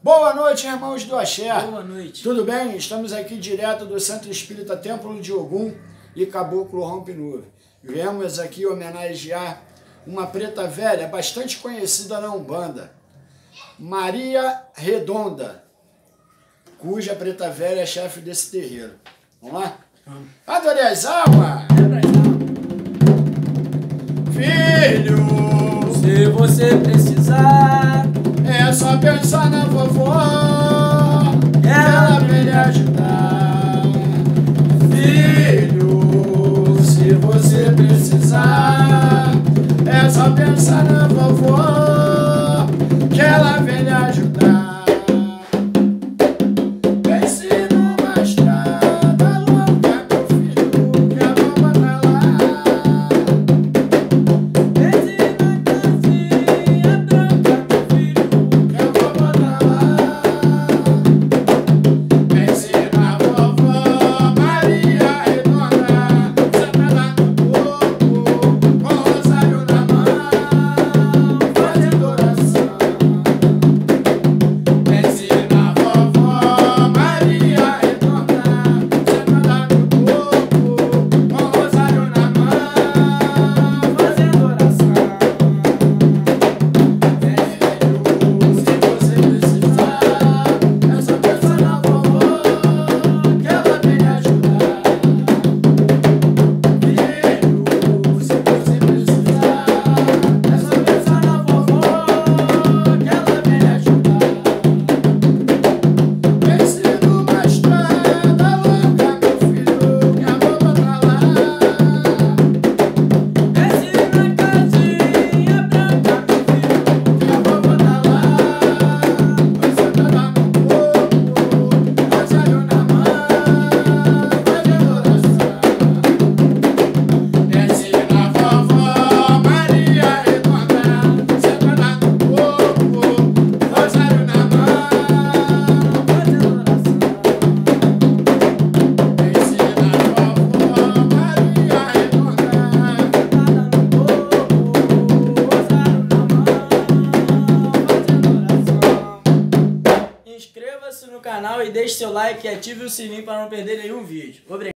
Boa noite, irmãos do Axé. Boa noite. Tudo bem? Estamos aqui direto do Centro Espírita Templo de Ogum e Caboclo Rompe-Nuvem. Viemos aqui homenagear uma preta velha bastante conhecida na Umbanda, Maria Redonda, cuja preta velha é chefe desse terreiro. Vamos lá? Vamos. Adorei as almas! Filho, se você precisar, é só pensar na vovó, ela vem lhe ajudar. Filho, se você precisar, é só pensar na vovó, que ela vem lhe ajudar. Pense numa estrada longa, meu filho, que a bomba tá lá. Pense na casinha branca, meu filho, que a bomba tá lá. Pense na vovó Maria Redonda, sentada no corpo, com o rosário na mão, fazendo oração. Pense na vovó Maria Redonda, sentada no corpo, com o rosário na mão, fazendo oração. Filho, se você precisar, é só pensar na vovó, que ela vem lhe ajudar. Filho, se você precisar, é só pensar na vovó, que ela vem lhe ajudar. Pense numa estrada longa, meu filho, que a bomba tá lá. Pense na casinha branca, meu filho, que a bomba tá lá. Vai sentada no corpo, rosário na mão, fazendo oração. Pense na vovó Maria Redonda, sentada no corpo, rosário na mão, fazendo oração. Pense na vovó Maria Redonda, sentada no corpo, rosário na mão, fazendo oração. Inscreva-se no canal e deixe seu like e ative o sininho para não perder nenhum vídeo. Obrigado.